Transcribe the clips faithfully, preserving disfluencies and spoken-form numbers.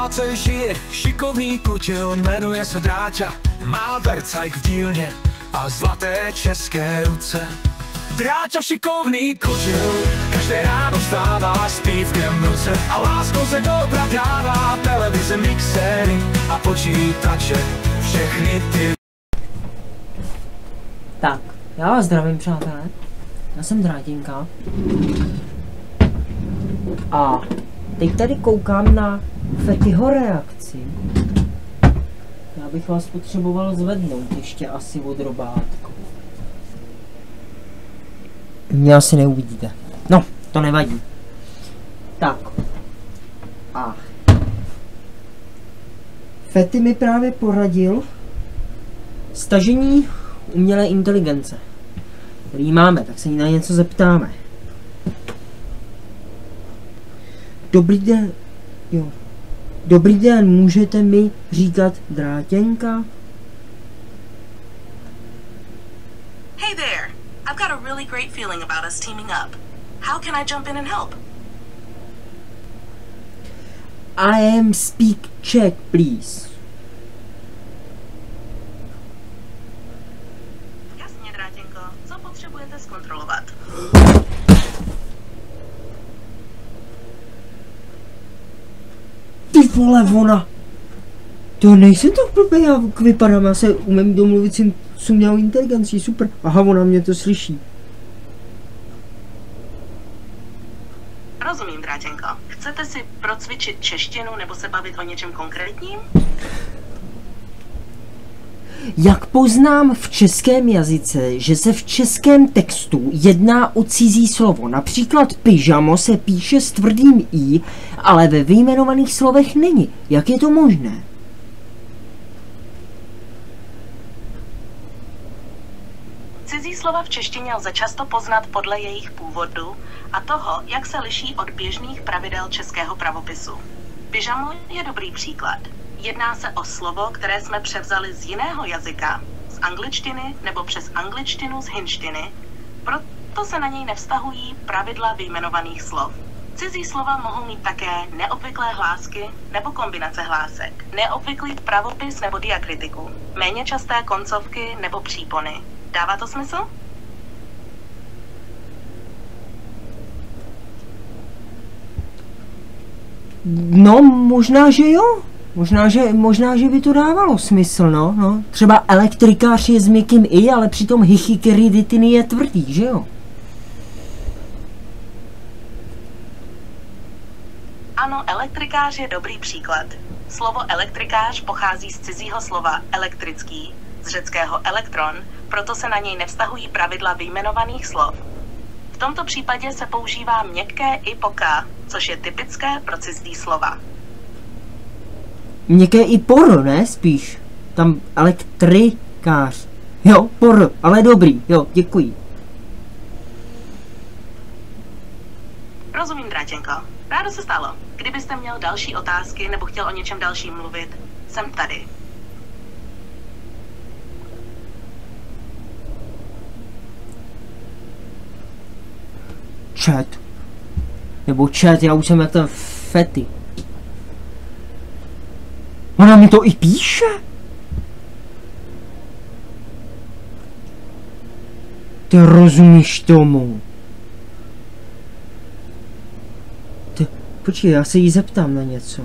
Záce žije šikovný kutil, jmenuje se Dráťa. Má vercajk v dílně a zlaté české ruce. Dráťa šikovný kutil, každé ráno vstává s pívkem v ruce a láskou se dopravdává televize, mixéry a počítače, všechny ty. Tak, já vás zdravím, přátelé. Já jsem Drátinka. A teď tady koukám na Fettyho reakci. Já bych vás potřeboval zvednout ještě asi od robátku. Mě asi neuvidíte. No, to nevadí. Tak. A Fetty mi právě poradil stažení umělé inteligence, který máme, tak se jí na něco zeptáme. Dobrý den, jo. Dobrý den, můžete mi říkat Drátěnka? Hey there, I've got a really great feeling about us teaming up. How can I jump in and help? I am speak Czech, please. Jasně, Drátěnko, co potřebujete zkontrolovat? Ty vole, ona! To nejsem tak blbý, já vypadám, já se umím domluvit s umělou inteligencí, super. Aha, ona mě to slyší. Rozumím, Drátěnko. Chcete si procvičit češtinu nebo se bavit o něčem konkrétním? Jak poznám v českém jazyce, že se v českém textu jedná o cizí slovo? Například pyžamo se píše s tvrdým i, ale ve vyjmenovaných slovech není. Jak je to možné? Cizí slova v češtině lze často poznat podle jejich původu a toho, jak se liší od běžných pravidel českého pravopisu. Pyžamo je dobrý příklad. Jedná se o slovo, které jsme převzali z jiného jazyka, z angličtiny nebo přes angličtinu z hindštiny, proto se na něj nevztahují pravidla vyjmenovaných slov. Cizí slova mohou mít také neobvyklé hlásky nebo kombinace hlásek, neobvyklý pravopis nebo diakritiku, méně časté koncovky nebo přípony. Dává to smysl? No, možná, že jo. Možná že, možná, že by to dávalo smysl, no, no. Třeba elektrikář je s měkkým i, ale přitom hychikeriditiny je tvrdý, že jo? Ano, elektrikář je dobrý příklad. Slovo elektrikář pochází z cizího slova elektrický, z řeckého elektron, proto se na něj nevztahují pravidla vyjmenovaných slov. V tomto případě se používá měkké i po k, což je typické pro cizí slova. Měkké i por, ne? Spíš. Tam elektrikář. Jo, por, ale dobrý. Jo, děkuji. Rozumím, Drátěnko. Rádo se stalo. Kdybyste měl další otázky nebo chtěl o něčem dalším mluvit, jsem tady. Chat. Nebo chat, já už jsem jak ten Fetty. Ona mi to i píše? Ty rozumíš tomu? Ty, počkej, já se jí zeptám na něco.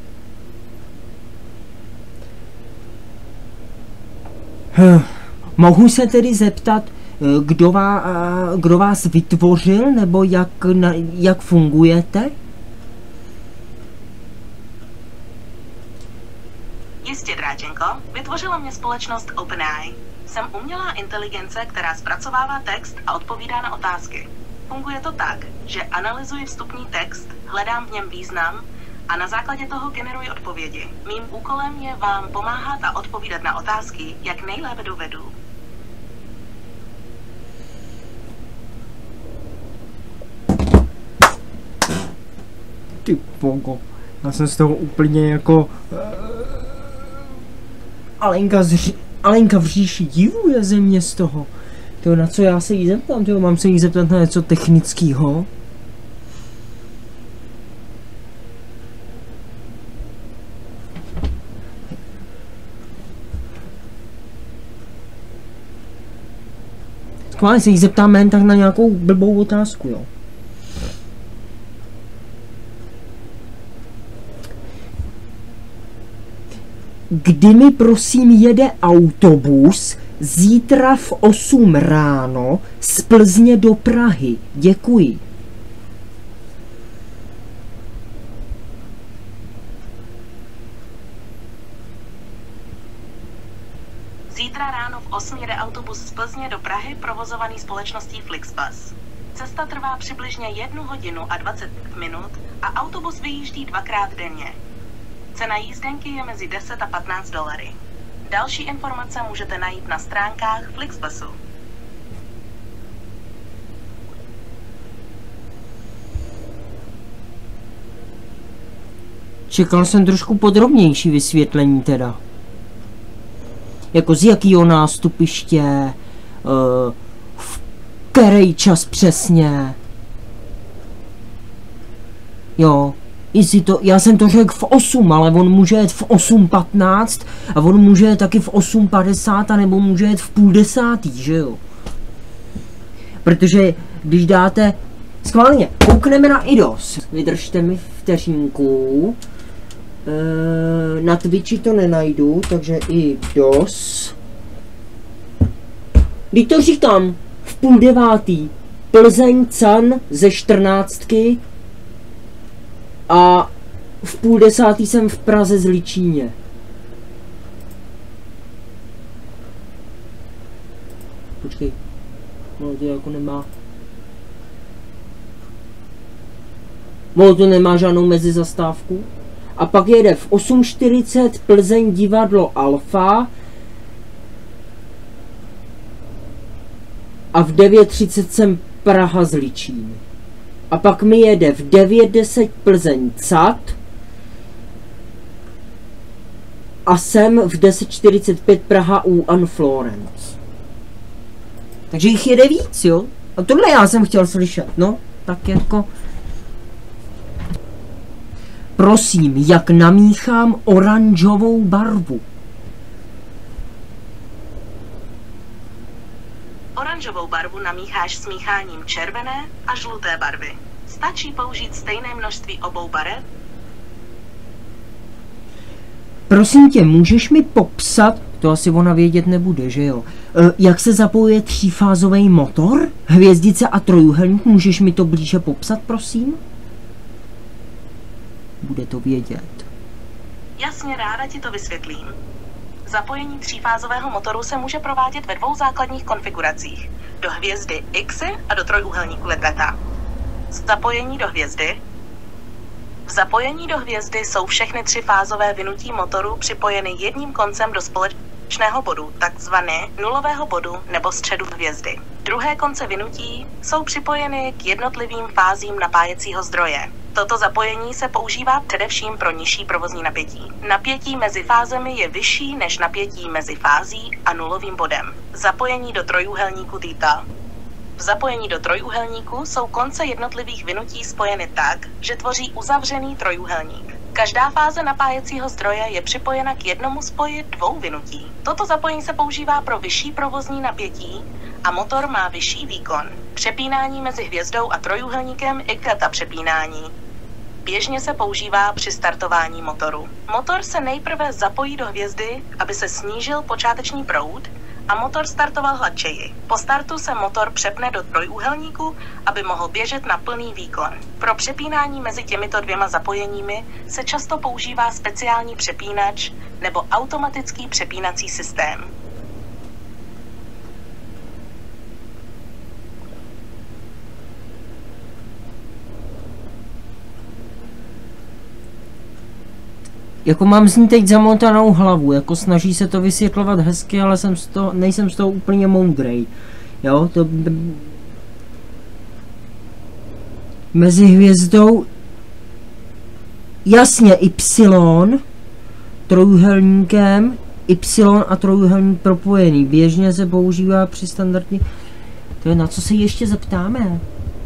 Hm, mohu se tedy zeptat, kdo, vá, kdo vás vytvořil, nebo jak, na, jak fungujete? Jistě, Drátěnko, vytvořila mě společnost OpenAI. Jsem umělá inteligence, která zpracovává text a odpovídá na otázky. Funguje to tak, že analyzuji vstupní text, hledám v něm význam a na základě toho generuji odpovědi. Mým úkolem je vám pomáhat a odpovídat na otázky, jak nejlépe dovedu. Ty bogo, já jsem z toho úplně jako... Uh, Alenka, zři, Alenka v říši divu je ze mě z toho. To na co já se jí zeptám, tyjo, mám se jí zeptat na něco technického. Chválně se jich zeptáme jen tak na nějakou blbou otázku, jo. Kdy mi prosím jede autobus zítra v osm ráno z Plzně do Prahy? Děkuji. Zítra ráno v osm jede autobus z Plzně do Prahy provozovaný společností Flixbus. Cesta trvá přibližně jednu hodinu a dvacet minut a autobus vyjíždí dvakrát denně. Cena jízdenky je mezi deset a patnáct dolary. Další informace můžete najít na stránkách Flixbusu. Čekal jsem trošku podrobnější vysvětlení teda. Jako z jakýho nástupiště, uh, v který čas přesně. Jo, jestli to, já jsem to řekl v osm, ale on může jet v osm patnáct a on může jet taky v osm padesát, nebo může jet v půl desátý, že jo? Protože když dáte, schválně, koukneme na idos. Vydržte mi vteřinku. E, na Twitchi to nenajdu, takže idos. Když to říkám, v půl devátý, Plzeň Can ze čtrnáctky a v půl desátý jsem v Praze z Ličíně. Počkej, no to jako nemá. No to nemá žádnou mezizastávku. A pak jede v osm čtyřicet Plzeň divadlo Alfa a v devět třicet jsem Praha z Ličín. A pak mi jede v devět deset Plzeň Cat a jsem v deset čtyřicet pět Praha u Anne Florence. Takže jich jede víc, jo? A tohle já jsem chtěl slyšet, no, tak jako... Prosím, jak namíchám oranžovou barvu? Oranžovou barvu namícháš smícháním červené a žluté barvy. Stačí použít stejné množství obou barev? Prosím tě, můžeš mi popsat, to asi ona vědět nebude, že jo, e, jak se zapojuje třífázový motor, hvězdice a trojuhelník, můžeš mi to blíže popsat, prosím? Bude to vědět. Jasně, ráda ti to vysvětlím. Zapojení třífázového motoru se může provádět ve dvou základních konfiguracích. Do hvězdy X a do trojuhelníku Letta. Zapojení do hvězdy. V zapojení do hvězdy jsou všechny tři fázové vynutí motoru připojeny jedním koncem do společného bodu, takzvané nulového bodu nebo středu hvězdy. Druhé konce vynutí jsou připojeny k jednotlivým fázím napájecího zdroje. Toto zapojení se používá především pro nižší provozní napětí. Napětí mezi fázemi je vyšší než napětí mezi fází a nulovým bodem. Zapojení do trojúhelníku Theta. V zapojení do trojúhelníku jsou konce jednotlivých vynutí spojeny tak, že tvoří uzavřený trojúhelník. Každá fáze napájecího zdroje je připojena k jednomu spoji dvou vynutí. Toto zapojení se používá pro vyšší provozní napětí a motor má vyšší výkon. Přepínání mezi hvězdou a trojúhelníkem i kata přepínání. Běžně se používá při startování motoru. Motor se nejprve zapojí do hvězdy, aby se snížil počáteční proud a motor startoval hladčeji. Po startu se motor přepne do trojúhelníku, aby mohl běžet na plný výkon. Pro přepínání mezi těmito dvěma zapojeními se často používá speciální přepínač nebo automatický přepínací systém. Jako mám z ní teď zamotanou hlavu, jako snaží se to vysvětlovat hezky, ale jsem z toho, nejsem z toho úplně moudrej. Jo, to... Mezi hvězdou... Jasně, Y, trojúhelníkem, Y a trojúhelník propojený. Běžně se používá při standardní... To je, na co se ještě zeptáme?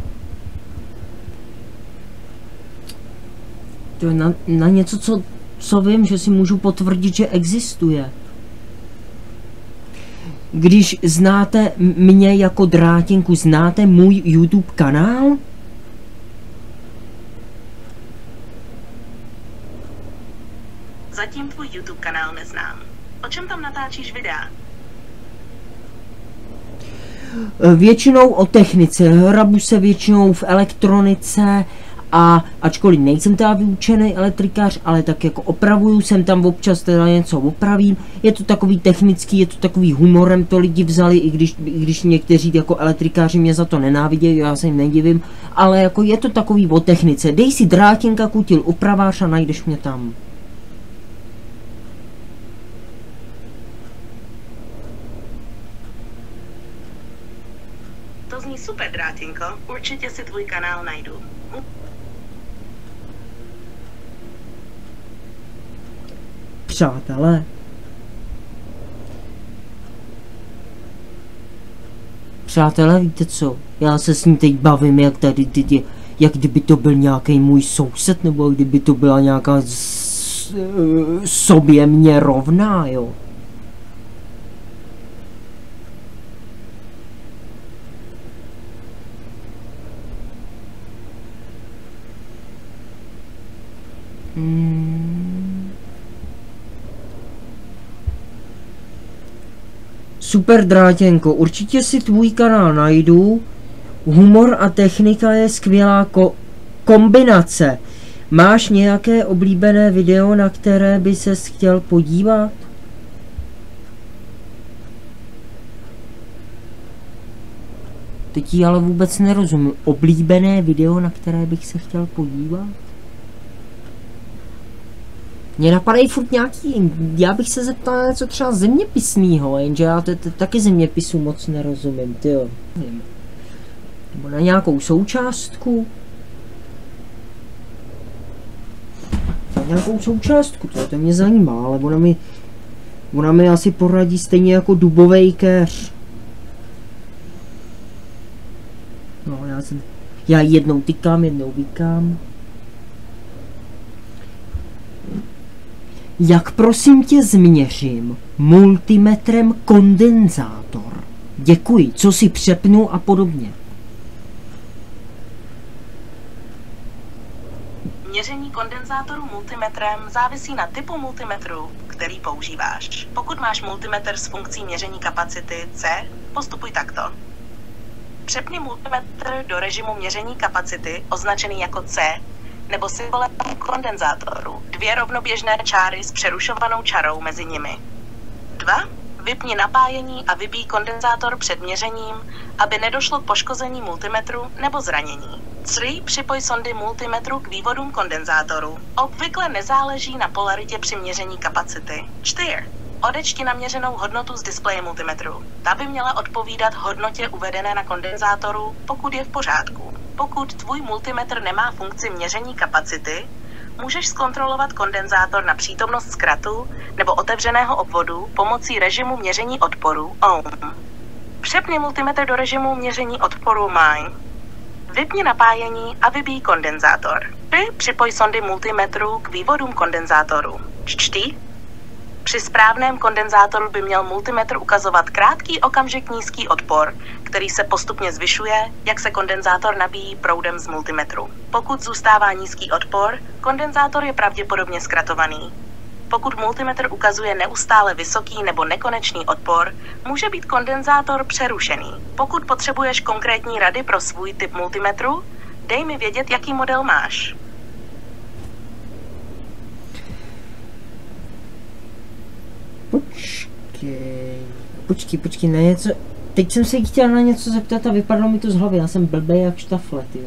To je na, na něco, co... co vím, že si můžu potvrdit, že existuje. když znáte mě jako Drátinku, znáte můj YouTube kanál? Zatím tvůj YouTube kanál neznám. O čem tam natáčíš videa? Většinou o technice, hrabu se většinou v elektronice a ačkoliv nejsem teda vyučený elektrikář, ale tak jako opravuju, jsem tam občas teda něco opravím, je to takový technický, je to takový humorem, to lidi vzali, i když, i když někteří jako elektrikáři mě za to nenávidějí, já se jim nedivím, ale jako je to takový o technice, dej si Drátinka Kutil upravář a najdeš mě tam. To zní super, Drátinko. Určitě si tvůj kanál najdu. Přátelé. Přátelé, víte co? Já se s ním teď bavím, jak tady, tady jak kdyby to byl nějaký můj soused, nebo kdyby to byla nějaká s, sobě mě rovná, jo. Hmm. Super, Drátěnko, určitě si tvůj kanál najdu. Humor a technika je skvělá ko kombinace. Máš nějaké oblíbené video, na které by ses chtěl podívat? Teď jí ale vůbec nerozumím. Oblíbené video, na které bych se chtěl podívat? Mně napadají furt nějaký, já bych se zeptal na něco třeba zeměpisného, jenže já taky zeměpisu moc nerozumím, tyjo. Nebo na nějakou součástku. Na nějakou součástku, to, to mě zajímá, ale ona mi, ona mi asi poradí stejně jako dubovej keř. No, já jsem, já jednou tykám, jednou vykám. Jak prosím tě změřím multimetrem kondenzátor? Děkuji, co si přepnu a podobně. Měření kondenzátoru multimetrem závisí na typu multimetru, který používáš. Pokud máš multimetr s funkcí měření kapacity C, postupuj takto. Přepni multimetr do režimu měření kapacity, označený jako C, nebo symbolem kondenzátoru. Dvě rovnoběžné čáry s přerušovanou čarou mezi nimi. dva. Vypni napájení a vybij kondenzátor před měřením, aby nedošlo k poškození multimetru nebo zranění. tři. Připoj sondy multimetru k vývodům kondenzátoru. Obvykle nezáleží na polaritě při měření kapacity. čtyři. Odečti naměřenou hodnotu z displeje multimetru. Ta by měla odpovídat hodnotě uvedené na kondenzátoru, pokud je v pořádku. Pokud tvůj multimetr nemá funkci měření kapacity, můžeš zkontrolovat kondenzátor na přítomnost zkratu nebo otevřeného obvodu pomocí režimu měření odporu ohm. Přepni multimetr do režimu měření odporu mine. Vypni napájení a vybij kondenzátor. tři. Připoj sondy multimetru k vývodům kondenzátoru. čtyři. Při správném kondenzátoru by měl multimetr ukazovat krátký okamžik nízký odpor, který se postupně zvyšuje, jak se kondenzátor nabíjí proudem z multimetru. Pokud zůstává nízký odpor, kondenzátor je pravděpodobně zkratovaný. Pokud multimetr ukazuje neustále vysoký nebo nekonečný odpor, může být kondenzátor přerušený. Pokud potřebuješ konkrétní rady pro svůj typ multimetru, dej mi vědět, jaký model máš. Počkej, počkej, počkej, na něco, teď jsem se jí chtěla na něco zeptat a vypadlo mi to z hlavy, já jsem blbej jak štafle, tyjo.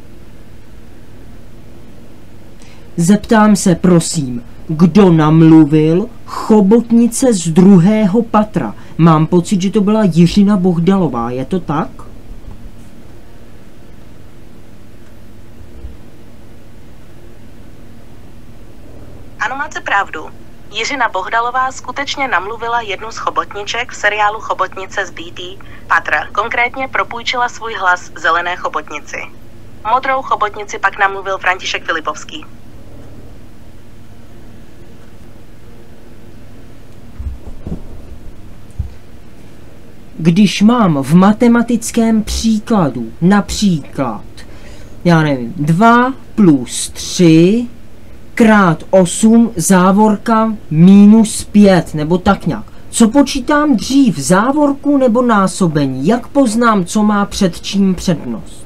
Zeptám se, prosím, kdo namluvil chobotnice z druhého patra? Mám pocit, že to byla Jiřina Bohdalová, je to tak? Ano, máte pravdu. Jiřina Bohdalová skutečně namluvila jednu z chobotniček v seriálu Chobotnice z D T patra. Konkrétně propůjčila svůj hlas zelené chobotnici. Modrou chobotnici pak namluvil František Filipovský. když mám v matematickém příkladu například, já nevím, dva plus tři krát osm závorka minus pět, nebo tak nějak. Co počítám dřív, závorku nebo násobení? Jak poznám, co má před čím přednost?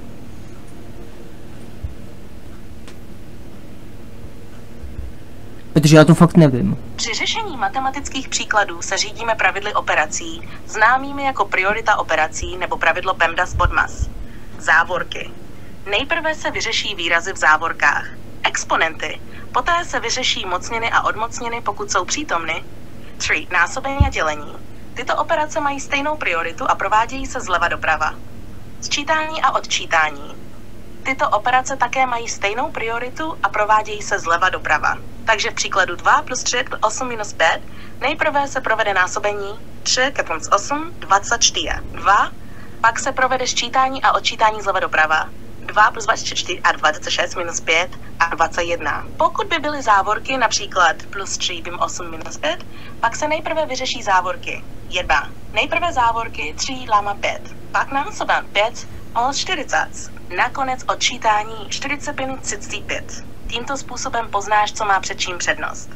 Protože já to fakt nevím. Při řešení matematických příkladů se řídíme pravidly operací, známými jako priorita operací nebo pravidlo PEMDAS-BODMAS. Závorky. Nejprve se vyřeší výrazy v závorkách. Exponenty. Poté se vyřeší mocniny a odmocniny, pokud jsou přítomny. tři. Násobení a dělení. Tyto operace mají stejnou prioritu a provádějí se zleva doprava. Sčítání a odčítání. Tyto operace také mají stejnou prioritu a provádějí se zleva doprava. Takže v příkladu dva plus tři plus osm minus pět nejprve se provede násobení tři plus osm, dvacet čtyři. dva, pak se provede sčítání a odčítání zleva doprava. dva plus dvacet čtyři a dvacet šest minus pět a dvacet jedna. Pokud by byly závorky, například plus tři plus osm minus pět, pak se nejprve vyřeší závorky. jedna. Nejprve závorky tři láma pět, pak násoben pět o čtyřicet. Nakonec odčítání čtyřicet minut třicet pět. Tímto způsobem poznáš, co má před čím přednost.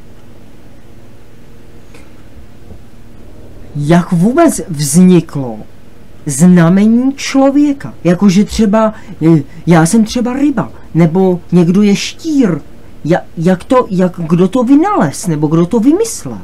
Jak vůbec vzniklo znamení člověka? Jakože třeba, já jsem třeba ryba, nebo někdo je štír. Ja, jak to, jak, kdo to vynalez, nebo kdo to vymyslel?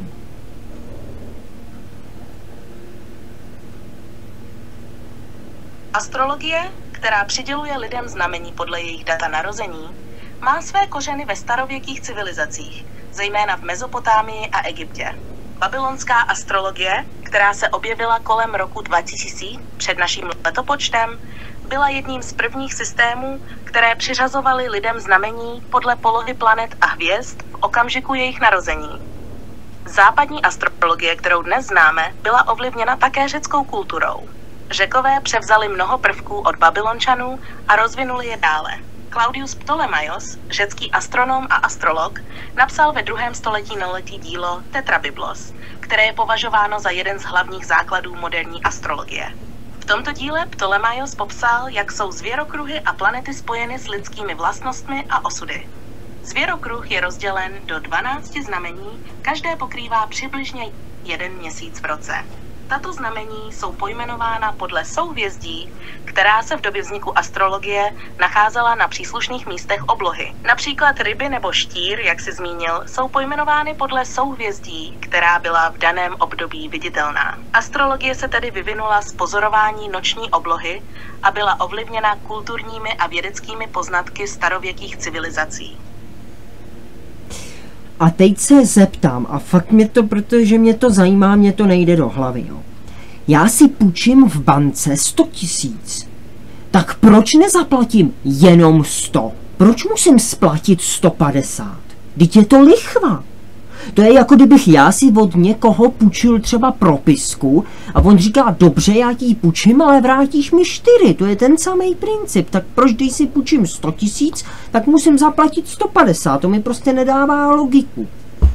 Astrologie, která přiděluje lidem znamení podle jejich data narození, má své kořeny ve starověkých civilizacích, zejména v Mezopotámii a Egyptě. Babylonská astrologie, která se objevila kolem roku dva tisíce před naším letopočtem, byla jedním z prvních systémů, které přiřazovaly lidem znamení podle polohy planet a hvězd v okamžiku jejich narození. Západní astrologie, kterou dnes známe, byla ovlivněna také řeckou kulturou. Řekové převzali mnoho prvků od Babylončanů a rozvinuli je dále. Claudius Ptolemaios, řecký astronom a astrolog, napsal ve druhém století naleté dílo Tetrabiblos, které je považováno za jeden z hlavních základů moderní astrologie. V tomto díle Ptolemaios popsal, jak jsou zvěrokruhy a planety spojeny s lidskými vlastnostmi a osudy. Zvěrokruh je rozdělen do dvanácti znamení, každé pokrývá přibližně jeden měsíc v roce. Tato znamení jsou pojmenována podle souhvězdí, která se v době vzniku astrologie nacházela na příslušných místech oblohy. Například ryby nebo štír, jak si zmínil, jsou pojmenovány podle souhvězdí, která byla v daném období viditelná. Astrologie se tedy vyvinula z pozorování noční oblohy a byla ovlivněna kulturními a vědeckými poznatky starověkých civilizací. A teď se zeptám, a fakt mě to, protože mě to zajímá, mě to nejde do hlavy, jo. Já si půjčím v bance sto tisíc. Tak proč nezaplatím jenom sto? Proč musím splatit sto padesát? Vždyť je to lichva. To je jako kdybych já si od někoho půjčil třeba propisku a on říká, dobře, já ti ji půjčím, ale vrátíš mi čtyři. To je ten samý princip. Tak proč, když si půjčím sto tisíc, tak musím zaplatit sto padesát. To mi prostě nedává logiku.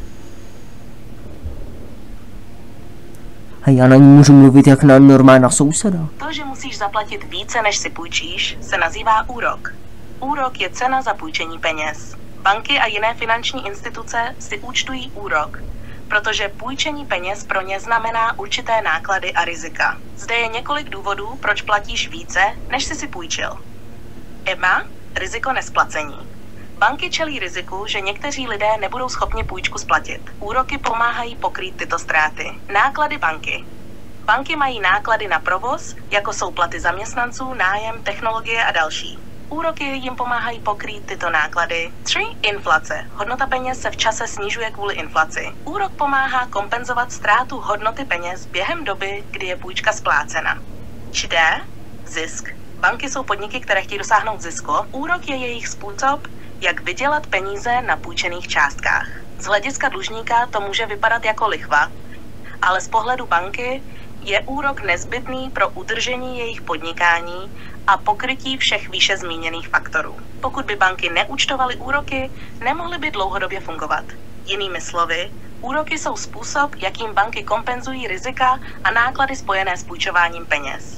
A já na ní můžu mluvit jak na normálně na souseda. To, že musíš zaplatit více, než si půjčíš, se nazývá úrok. Úrok je cena za půjčení peněz. Banky a jiné finanční instituce si účtují úrok, protože půjčení peněz pro ně znamená určité náklady a rizika. Zde je několik důvodů, proč platíš více, než jsi si půjčil. jedna. Riziko nesplacení. Banky čelí riziku, že někteří lidé nebudou schopni půjčku splatit. Úroky pomáhají pokrýt tyto ztráty. Náklady banky. Banky mají náklady na provoz, jako jsou platy zaměstnanců, nájem, technologie a další. Úroky jim pomáhají pokrýt tyto náklady. tři. Inflace. Hodnota peněz se v čase snižuje kvůli inflaci. Úrok pomáhá kompenzovat ztrátu hodnoty peněz během doby, kdy je půjčka splácena. čtyři. Zisk. Banky jsou podniky, které chtějí dosáhnout zisku. Úrok je jejich způsob, jak vydělat peníze na půjčených částkách. Z hlediska dlužníka to může vypadat jako lichva, ale z pohledu banky je úrok nezbytný pro udržení jejich podnikání a pokrytí všech výše zmíněných faktorů. Pokud by banky neúčtovaly úroky, nemohly by dlouhodobě fungovat. Jinými slovy, Úroky jsou způsob, jakým banky kompenzují rizika a náklady spojené s půjčováním peněz.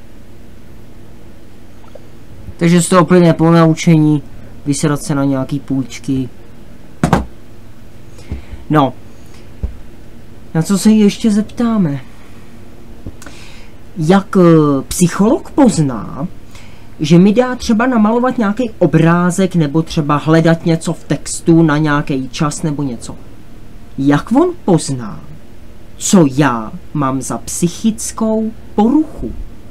Takže z toho plyne po naučení vysrat se na nějaký půjčky. No. Na co se ještě zeptáme? Jak psycholog pozná, že mi dá třeba namalovat nějaký obrázek nebo třeba hledat něco v textu na nějaký čas nebo něco? Jak on pozná, co já mám za psychickou poruchu?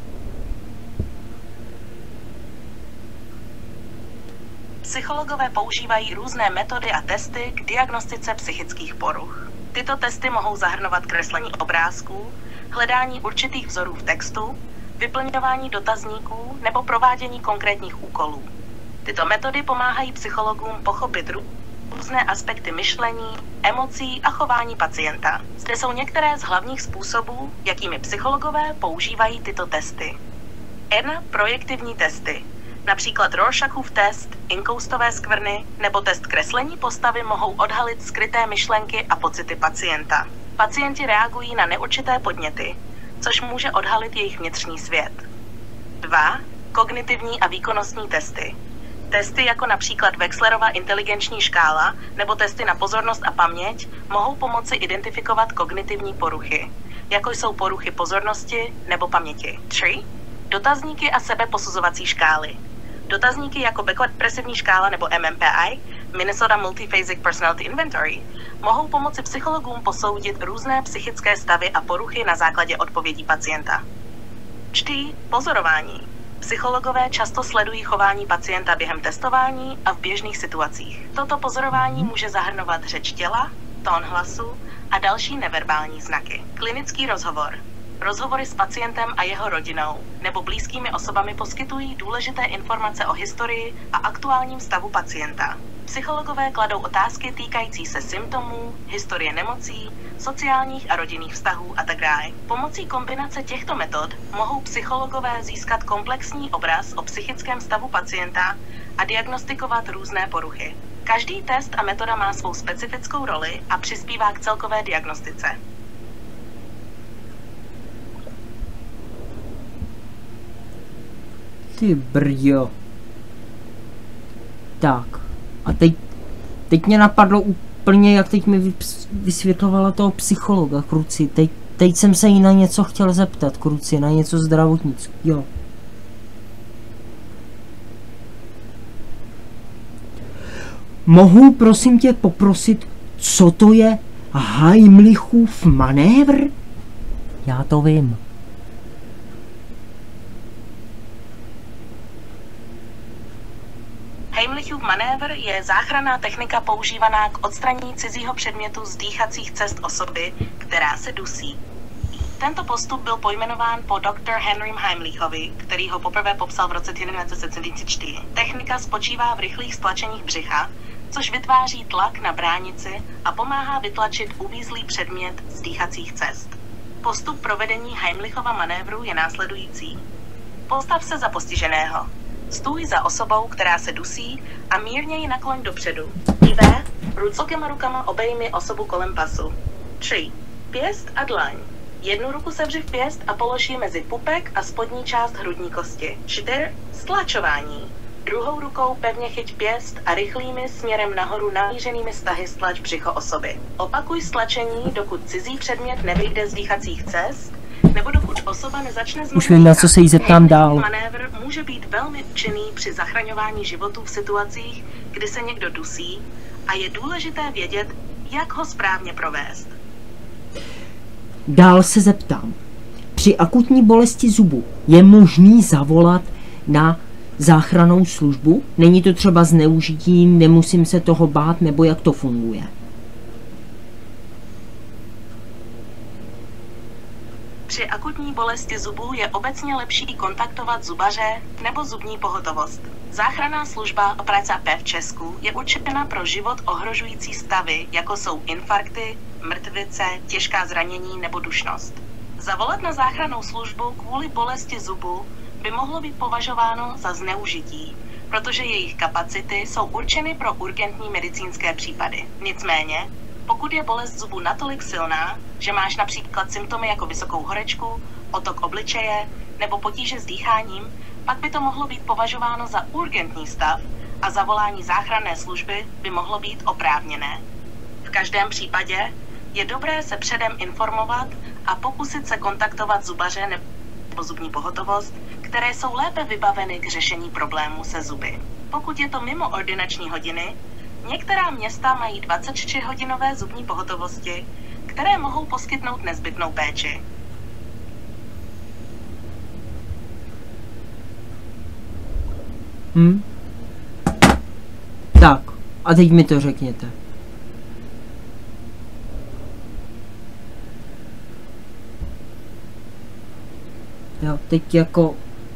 Psychologové používají různé metody a testy k diagnostice psychických poruch. Tyto testy mohou zahrnovat kreslení obrázků, hledání určitých vzorů v textu, vyplňování dotazníků nebo provádění konkrétních úkolů. Tyto metody pomáhají psychologům pochopit různé aspekty myšlení, emocí a chování pacienta. Zde jsou některé z hlavních způsobů, jakými psychologové používají tyto testy. jedna. Projektivní testy. Například Rorschachův test, inkoustové skvrny nebo test kreslení postavy mohou odhalit skryté myšlenky a pocity pacienta. Pacienti reagují na neurčité podněty, což může odhalit jejich vnitřní svět. dva. Kognitivní a výkonnostní testy. Testy jako například Wechslerova inteligenční škála nebo testy na pozornost a paměť mohou pomoci identifikovat kognitivní poruchy, jako jsou poruchy pozornosti nebo paměti. tři. Dotazníky a sebeposuzovací škály. Dotazníky jako Beckett-presivní škála nebo M M P I, Minnesota Multiphasic Personality Inventory, mohou pomoci psychologům posoudit různé psychické stavy a poruchy na základě odpovědí pacienta. čtyři. Pozorování. Psychologové často sledují chování pacienta během testování a v běžných situacích. Toto pozorování může zahrnovat řeč těla, tón hlasu a další neverbální znaky. Klinický rozhovor. Rozhovory s pacientem a jeho rodinou nebo blízkými osobami poskytují důležité informace o historii a aktuálním stavu pacienta. Psychologové kladou otázky týkající se symptomů, historie nemocí, sociálních a rodinných vztahů a tak dále. Pomocí kombinace těchto metod mohou psychologové získat komplexní obraz o psychickém stavu pacienta a diagnostikovat různé poruchy. Každý test a metoda má svou specifickou roli a přispívá k celkové diagnostice. Ty brďo. Tak. A teď, teď mě napadlo úplně, jak teď mi vysvětlovala toho psychologa, kruci. Teď, teď jsem se jí na něco chtěl zeptat, kruci, na něco zdravotnického. Mohu prosím tě poprosit, co to je Heimlichův manévr? Já to vím. Heimlichův manévr je záchranná technika používaná k odstranění cizího předmětu z dýchacích cest osoby, která se dusí. Tento postup byl pojmenován po doktoru Henrym Heimlichovi, který ho poprvé popsal v roce devatenáct set sedmdesát čtyři. Technika spočívá v rychlých stlačeních břicha, což vytváří tlak na bránici a pomáhá vytlačit uvízlý předmět z dýchacích cest. Postup provedení Heimlichova manévru je následující. Postav se za postiženého. Stůj za osobou, která se dusí, a mírně ji nakloň dopředu. dva. Rucokema rukama obejmi osobu kolem pasu. tři. Pěst a dlaň. Jednu ruku sevři v pěst a polož ji mezi pupek a spodní část hrudní kosti. čtyři. Stlačování. Druhou rukou pevně chyť pěst a rychlými směrem nahoru namířenými stahy stlač břicho osoby. Opakuj stlačení, dokud cizí předmět nevyjde z dýchacích cest, nebo dokud osoba nezačne znovu. Už vím, na co se jí zeptám dál. Manévr může být velmi účinný při zachraňování životů v situacích, kdy se někdo dusí, a je důležité vědět, jak ho správně provést. Dál se zeptám. Při akutní bolesti zubu je možný zavolat na záchrannou službu? Není to třeba zneužitím, nemusím se toho bát, nebo jak to funguje? Při akutní bolesti zubů je obecně lepší kontaktovat zubaře nebo zubní pohotovost. Záchranná služba Operace P v Česku je určena pro život ohrožující stavy, jako jsou infarkty, mrtvice, těžká zranění nebo dušnost. Zavolat na záchrannou službu kvůli bolesti zubu by mohlo být považováno za zneužití, protože jejich kapacity jsou určeny pro urgentní medicínské případy. Nicméně, Pokud je bolest zubu natolik silná, že máš například symptomy jako vysokou horečku, otok obličeje nebo potíže s dýcháním, pak by to mohlo být považováno za urgentní stav a zavolání záchranné služby by mohlo být oprávněné. V každém případě je dobré se předem informovat a pokusit se kontaktovat zubaře nebo zubní pohotovost, které jsou lépe vybaveny k řešení problémů se zuby. Pokud je to mimo ordinační hodiny, některá města mají dvacetičtyřhodinové zubní pohotovosti, které mohou poskytnout nezbytnou péči. Hm? Tak, a teď mi to řekněte. Jo, teď jako...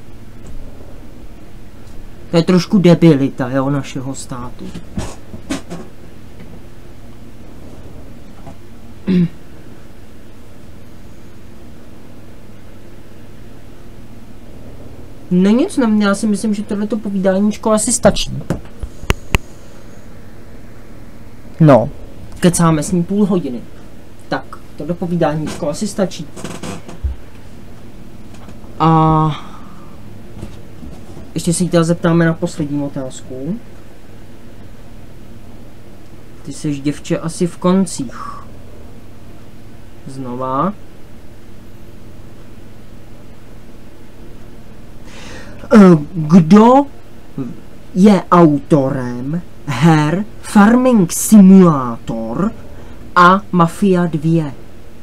To je trošku debilita, jo, našeho státu. No nic, na mě, já si myslím, že tohleto povídáníčko asi stačí. No, kecáme s ním půl hodiny. Tak, tohle povídáníčko asi stačí. A... ještě se jí teda zeptáme na poslední otázku. Ty seš, děvče, asi v koncích. Znova. Kdo je autorem her Farming Simulator a Mafia dva?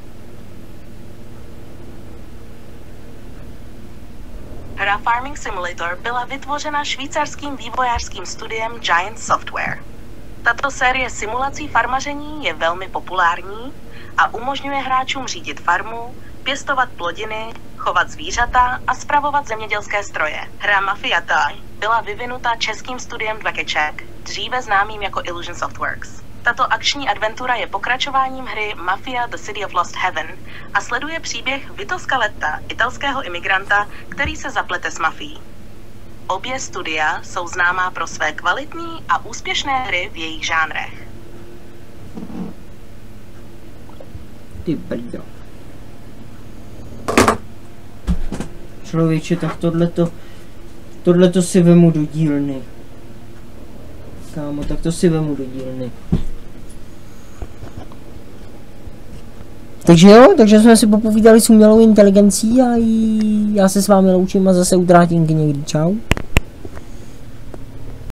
Hra Farming Simulator byla vytvořena švýcarským vývojářským studiem Giant Software. Tato série simulací farmaření je velmi populární a umožňuje hráčům řídit farmu, pěstovat plodiny, chovat zvířata a spravovat zemědělské stroje. Hra Mafia dva byla vyvinuta českým studiem Dvakeček, dříve známým jako Illusion Softworks. Tato akční adventura je pokračováním hry Mafia The City of Lost Heaven a sleduje příběh Vito Scaletta, italského imigranta, který se zaplete s mafií. Obě studia jsou známá pro své kvalitní a úspěšné hry v jejich žánrech. Ty brďo. Člověče, tak tohleto, tohleto si vemu do dílny. Kámo, tak to si vemu do dílny. Takže jo, takže jsme si popovídali s umělou inteligencí a já se s vámi loučím a zase utrátím někdy. Čau.